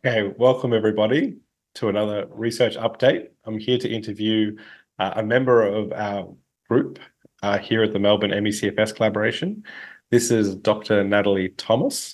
Okay, welcome everybody to another research update. I'm here to interview a member of our group here at the Melbourne ME CFS Collaboration. This is Dr. Natalie Thomas.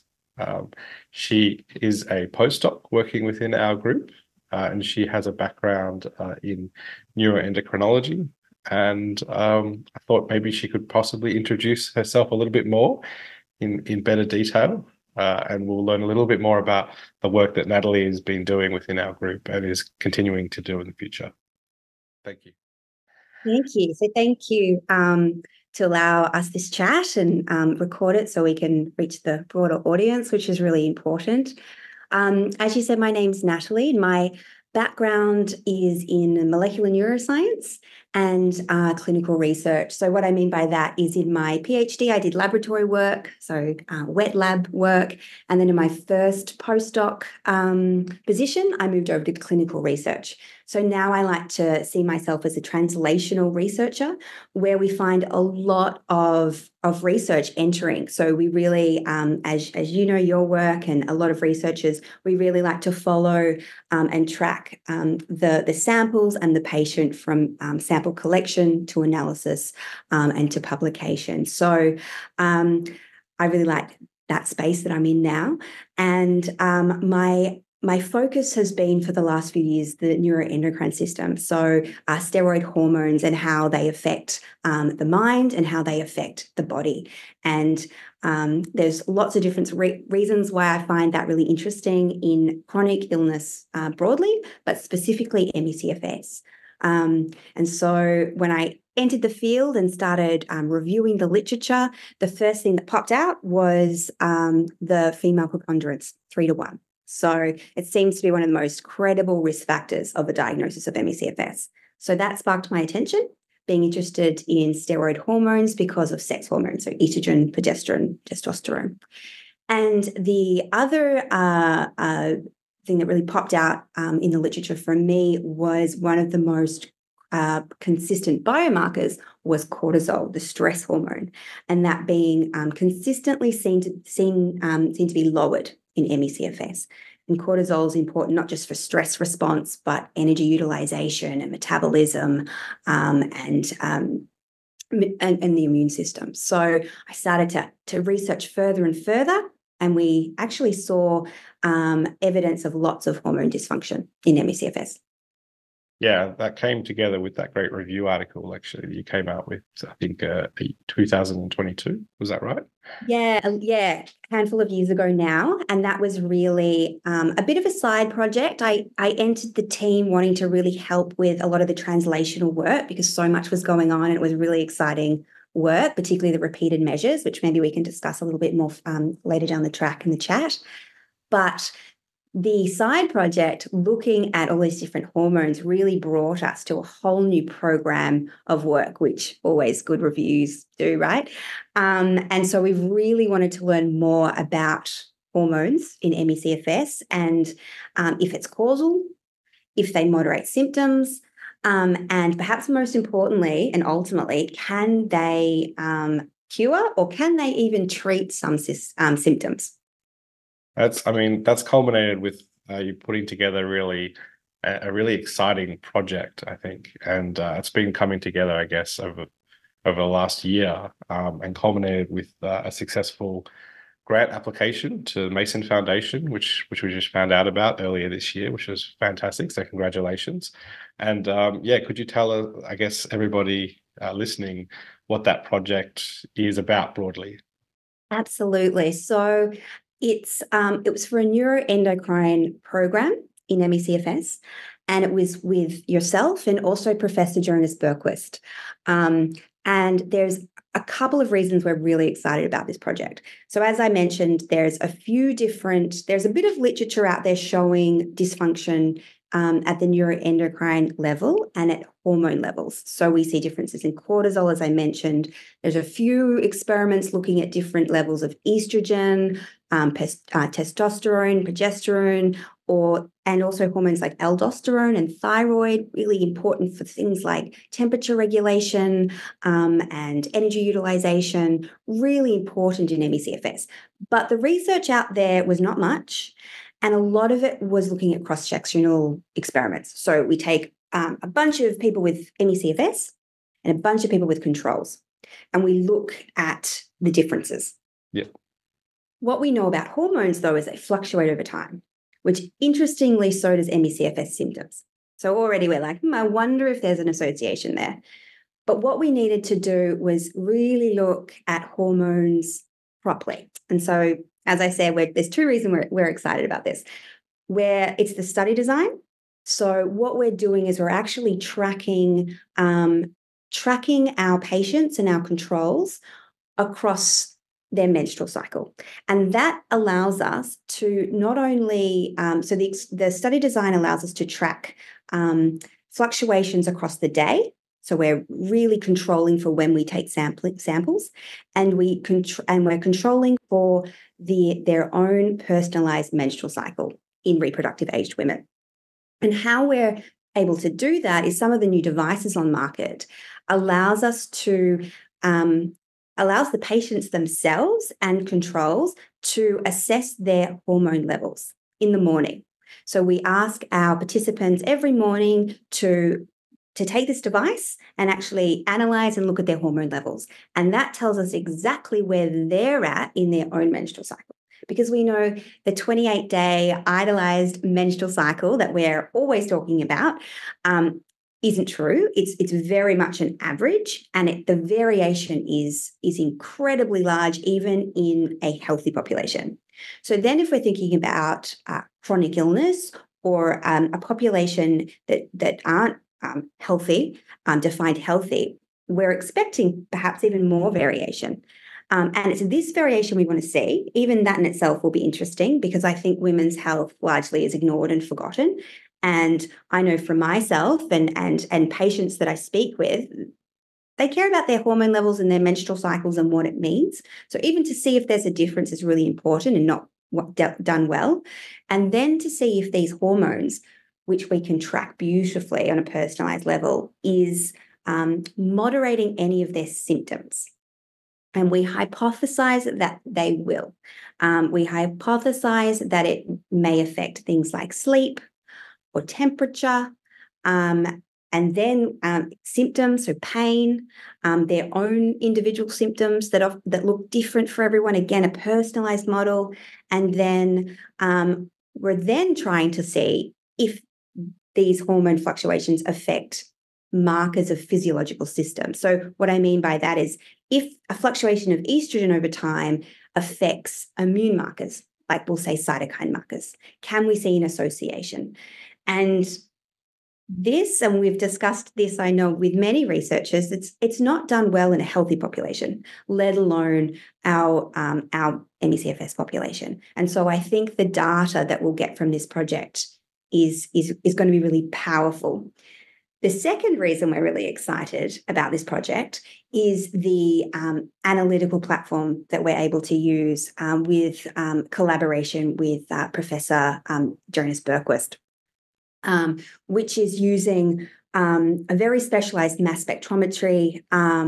She is a postdoc working within our group, and she has a background in neuroendocrinology. And I thought maybe she could possibly introduce herself a little bit more in better detail. And we'll learn a little bit more about the work that Natalie has been doing within our group and is continuing to do in the future. Thank you. Thank you. So thank you to allow us this chat and record it so we can reach the broader audience, which is really important. As you said, my name's Natalie. My background is in molecular neuroscience and clinical research. So what I mean by that is in my PhD, I did laboratory work, so wet lab work. And then in my first postdoc position, I moved over to clinical research. So now I like to see myself as a translational researcher where we find a lot of research entering. So we really, as you know, your work and a lot of researchers, we really like to follow and track the samples and the patient from sample collection to analysis and to publication. So I really like that space that I'm in now. And my focus has been for the last few years the neuroendocrine system, so steroid hormones and how they affect the mind and how they affect the body. And there's lots of different reasons why I find that really interesting in chronic illness broadly, but specifically ME/CFS. And so when I entered the field and started reviewing the literature, the first thing that popped out was the female preponderance, 3-to-1. So it seems to be one of the most credible risk factors of the diagnosis of ME/CFS. So that sparked my attention, being interested in steroid hormones because of sex hormones, so estrogen, progesterone, testosterone. And the other thing that really popped out in the literature for me was one of the most consistent biomarkers was cortisol, the stress hormone, and that being consistently seen to be lowered in ME/CFS. And cortisol is important not just for stress response, but energy utilization and metabolism and the immune system. So I started to research further and further, and we actually saw evidence of lots of hormone dysfunction in ME/CFS. Yeah, that came together with that great review article, actually, you came out with, I think, 2022. Was that right? Yeah, a handful of years ago now. And that was really a bit of a side project. I entered the team wanting to really help with a lot of the translational work because so much was going on and it was really exciting work, particularly the repeated measures, which maybe we can discuss a little bit more later down the track in the chat. But the side project, looking at all these different hormones, really brought us to a whole new program of work, which always good reviews do, right? And so we've really wanted to learn more about hormones in ME/CFS and if it's causal, if they moderate symptoms, and perhaps most importantly and ultimately, can they cure or can they even treat some symptoms? That's culminated with you putting together a really exciting project, I think, and it's been coming together, I guess, over the last year, and culminated with a successful grant application to Mason Foundation, which we just found out about earlier this year, which was fantastic. So congratulations. And could you tell, I guess, everybody listening what that project is about broadly? Absolutely. So it was for a neuroendocrine program in ME/CFS, and it was with yourself and also Professor Jonas Bergquist. And there's a couple of reasons we're really excited about this project. So as I mentioned, there's a bit of literature out there showing dysfunction at the neuroendocrine level and at hormone levels. So we see differences in cortisol, as I mentioned. There's a few experiments looking at different levels of estrogen, testosterone, progesterone, and also hormones like aldosterone and thyroid, really important for things like temperature regulation and energy utilization, really important in ME/CFS. But the research out there was not much. And a lot of it was looking at cross-sectional experiments. So we take a bunch of people with ME/CFS and a bunch of people with controls, and we look at the differences. Yeah. What we know about hormones, though, is they fluctuate over time, which interestingly, so does ME/CFS symptoms. So already we're like, I wonder if there's an association there. But what we needed to do was really look at hormones properly. And so, as I said, there's two reasons we're excited about this. Where it's the study design. So what we're doing is we're actually tracking our patients and our controls across their menstrual cycle. And that allows us to not only, so the study design allows us to track fluctuations across the day. So we're really controlling for when we take samples, and we're controlling for their own personalized menstrual cycle in reproductive aged women. And how we're able to do that is some of the new devices on market allows the patients themselves and controls to assess their hormone levels in the morning. So we ask our participants every morning to take this device and actually analyze and look at their hormone levels. And that tells us exactly where they're at in their own menstrual cycle. Because we know the 28-day idealized menstrual cycle that we're always talking about isn't true. It's very much an average, and the variation is incredibly large, even in a healthy population. So then if we're thinking about chronic illness or a population that aren't healthy, defined healthy, we're expecting perhaps even more variation. And it's this variation we want to see. Even that in itself will be interesting, because I think women's health largely is ignored and forgotten. And I know from myself and patients that I speak with, they care about their hormone levels and their menstrual cycles and what it means. So even to see if there's a difference is really important and not done well. And then to see if these hormones, which we can track beautifully on a personalized level, is moderating any of their symptoms. And we hypothesize that they will. We hypothesize that it may affect things like sleep or temperature, and then symptoms, so pain, their own individual symptoms that look different for everyone. Again, a personalized model. And then we're then trying to see if these hormone fluctuations affect markers of physiological systems. So what I mean by that is if a fluctuation of estrogen over time affects immune markers, like we'll say cytokine markers, can we see an association? And we've discussed this, I know, with many researchers, it's not done well in a healthy population, let alone our ME/CFS population. And so I think the data that we'll get from this project is going to be really powerful. The second reason we're really excited about this project is the analytical platform that we're able to use with collaboration with Professor Jonas Bergquist, which is using a very specialized mass spectrometry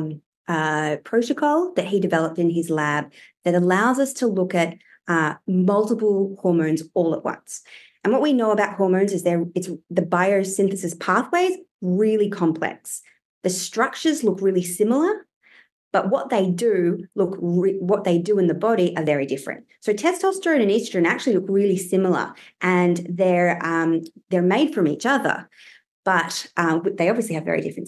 protocol that he developed in his lab that allows us to look at multiple hormones all at once. And what we know about hormones is it's the biosynthesis pathways really complex. The structures look really similar, but what they do in the body are very different. So testosterone and estrogen actually look really similar, and they're made from each other, but they obviously have very different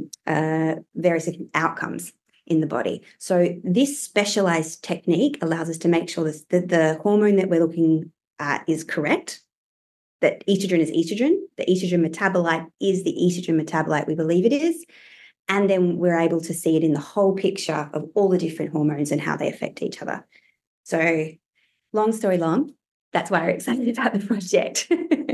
outcomes in the body. So this specialized technique allows us to make sure that the hormone that we're looking at is correct, that estrogen is estrogen, the estrogen metabolite is the estrogen metabolite we believe it is, and then we're able to see it in the whole picture of all the different hormones and how they affect each other. So long story long, that's why we're excited about the project.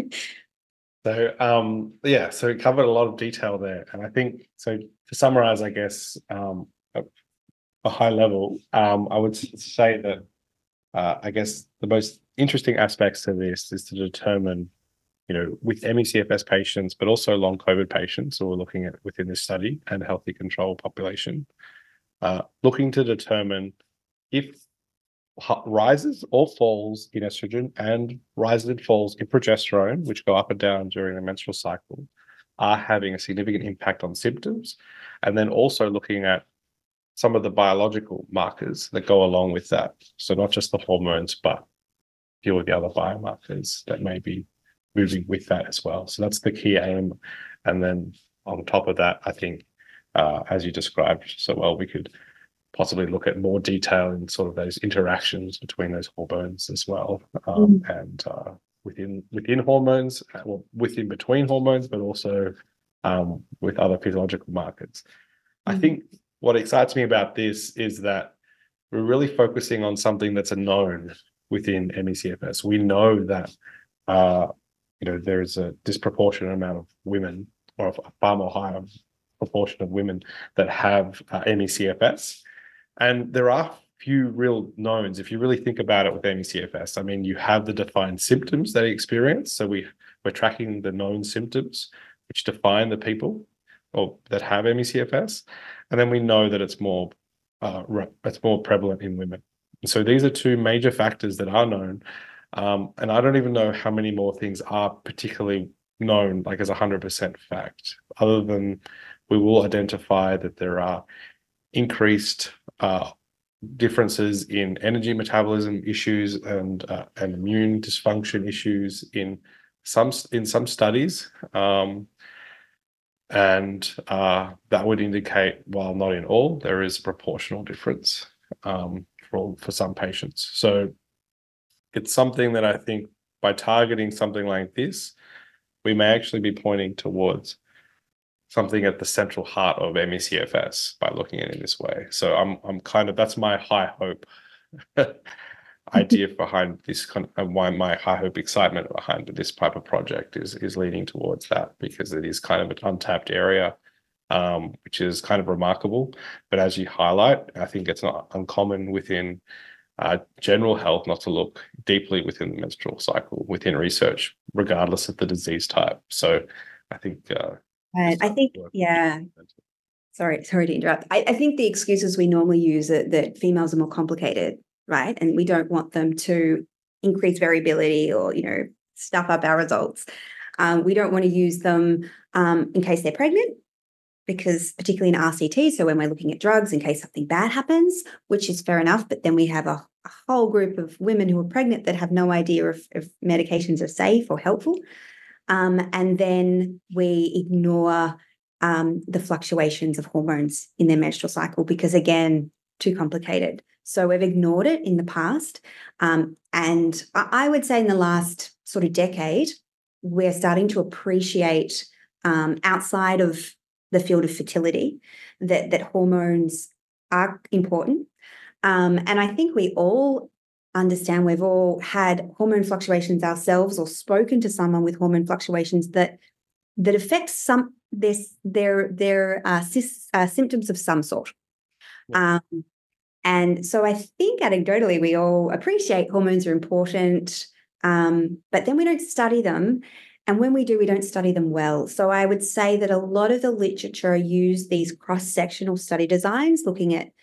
So so it covered a lot of detail there. And I think, so to summarize, I guess, a high level, I would say that I guess the most interesting aspects to this is to determine, with ME/CFS patients, but also long COVID patients who we're looking at within this study and healthy control population, looking to determine if rises or falls in estrogen and rises and falls in progesterone, which go up and down during the menstrual cycle, are having a significant impact on symptoms. And then also looking at some of the biological markers that go along with that. So not just the hormones, but a few of the other biomarkers that may be moving with that as well. So that's the key aim. And then on top of that, I think, as you described so well, we could possibly look at more detail in sort of those interactions between those hormones as well, and within hormones, well, within between hormones, but also with other physiological markers. I think what excites me about this is that we're really focusing on something that's a known within ME/CFS. We know that there's a disproportionate amount of women, or a far more higher proportion of women that have ME/CFS. And there are few real knowns. If you really think about it with ME/CFS, I mean, you have the defined symptoms they experience. So we're tracking the known symptoms, which define the people or that have ME/CFS. And then we know that it's more prevalent in women. And so these are two major factors that are known. And I don't even know how many more things are particularly known, like as 100% fact, other than we will identify that there are increased differences in energy metabolism issues and immune dysfunction issues in some studies, and that would indicate, while not in all, there is a proportional difference for some patients. So it's something that I think by targeting something like this, we may actually be pointing towards something at the central heart of ME/CFS by looking at it in this way. So I'm kind of, that's my high hope idea behind this, and why my high hope excitement behind this type of project is leading towards that, because it is kind of an untapped area, which is kind of remarkable. But as you highlight, I think it's not uncommon within general health not to look deeply within the menstrual cycle within research, regardless of the disease type. So I think I think, yeah. Sorry to interrupt. I think the excuses we normally use are that females are more complicated, right? And we don't want them to increase variability or, stuff up our results. We don't want to use them in case they're pregnant, because particularly in RCT, so when we're looking at drugs in case something bad happens, which is fair enough, but then we have a whole group of women who are pregnant that have no idea if medications are safe or helpful. And then we ignore the fluctuations of hormones in their menstrual cycle because, again, too complicated. So we've ignored it in the past. And I would say in the last sort of decade, we're starting to appreciate outside of the field of fertility that hormones are important. And I think we all understand, we've all had hormone fluctuations ourselves or spoken to someone with hormone fluctuations that affects their symptoms of some sort. Yeah. And so I think anecdotally we all appreciate hormones are important, but then we don't study them. And when we do, we don't study them well. So I would say that a lot of the literature use these cross-sectional study designs, looking at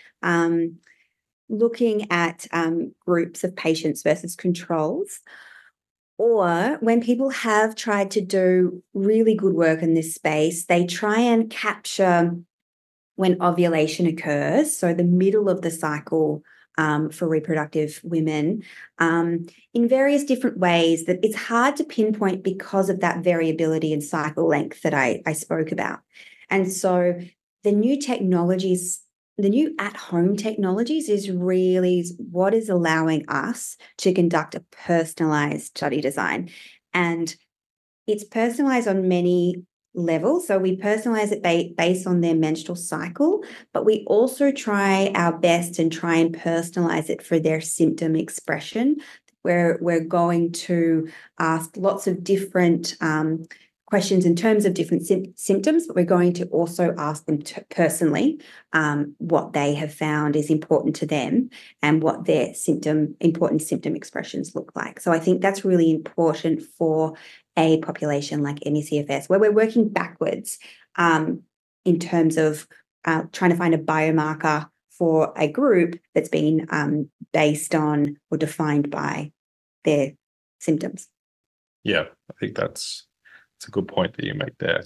groups of patients versus controls. Or when people have tried to do really good work in this space, they try and capture when ovulation occurs, so the middle of the cycle for reproductive women, in various different ways that it's hard to pinpoint because of that variability in cycle length that I spoke about. And so the new technologies, the new at-home technologies is really what is allowing us to conduct a personalized study design. And it's personalized on many levels. So we personalize it based on their menstrual cycle, but we also try our best and try and personalize it for their symptom expression, where we're going to ask lots of different questions in terms of different symptoms, but we're going to also ask them personally what they have found is important to them and what their important symptom expressions look like. So I think that's really important for a population like ME/CFS, where we're working backwards in terms of trying to find a biomarker for a group that's been based on or defined by their symptoms. Yeah, I think that's a good point that you make there.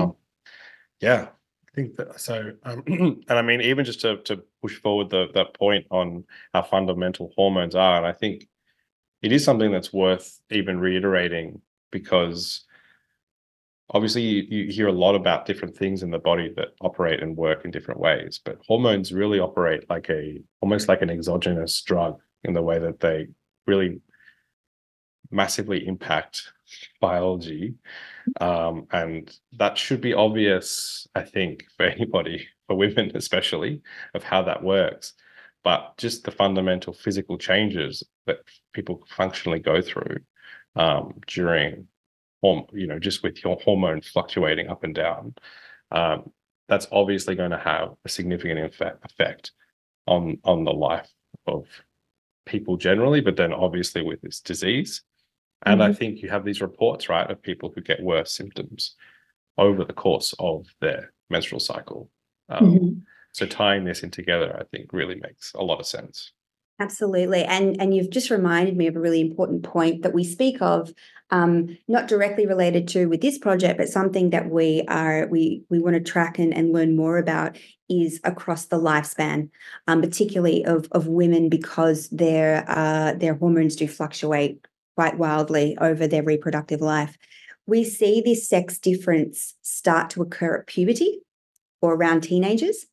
Yeah, I think that so. And I mean, even just to push forward that point on how fundamental hormones are, and I think it is something that's worth even reiterating, because obviously you hear a lot about different things in the body that operate and work in different ways, but hormones really operate like almost like an exogenous drug in the way that they really massively impact biology. And that should be obvious, I think, for anybody, for women especially, of how that works. But just the fundamental physical changes that people functionally go through during, just with your hormone fluctuating up and down, that's obviously going to have a significant effect on the life of people generally, but then obviously with this disease. And I think you have these reports, right, of people who get worse symptoms over the course of their menstrual cycle. So tying this in together, I think, really makes a lot of sense. Absolutely. And you've just reminded me of a really important point that we speak of, not directly related to with this project, but something that we want to track and learn more about is across the lifespan, particularly of women, because their hormones do fluctuate quite wildly over their reproductive life. We see this sex difference start to occur at puberty or around teenagers.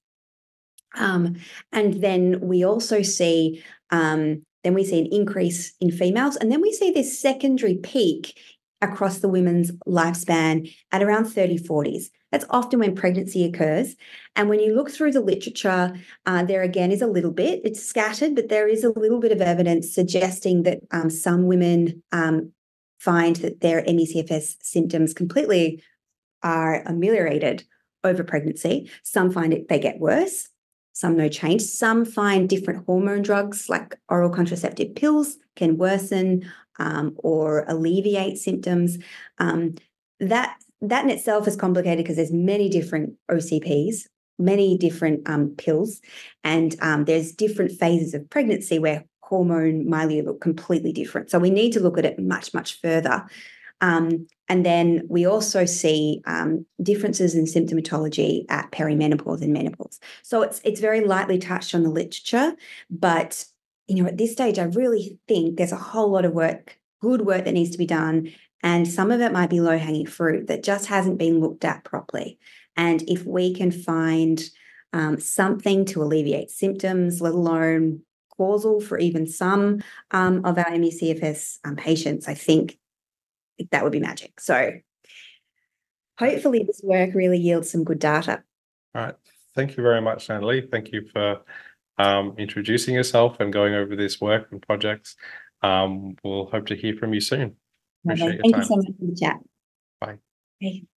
And then we also see an increase in females, and then we see this secondary peak across the women's lifespan at around 30s, 40s. That's often when pregnancy occurs. And when you look through the literature, there again is a little bit, it's scattered, but there is a little bit of evidence suggesting that some women find that their ME/CFS symptoms completely are ameliorated over pregnancy. Some find they get worse. Some no change. Some find different hormone drugs like oral contraceptive pills can worsen or alleviate symptoms. That in itself is complicated because there's many different OCPs, many different pills, and there's different phases of pregnancy where hormone milieu look completely different. So we need to look at it much, much further. And then we also see differences in symptomatology at perimenopause and menopause. So it's very lightly touched on the literature, but at this stage, I really think there's a whole lot of good work that needs to be done, and some of it might be low-hanging fruit that just hasn't been looked at properly. And if we can find something to alleviate symptoms, let alone causal for even some of our ME/CFS patients, I think that would be magic. So hopefully this work really yields some good data. All right. Thank you very much, Natalie. Thank you for introducing yourself and going over this work and projects. We'll hope to hear from you soon. Appreciate your time. Thank you so much for the chat. Bye. Bye.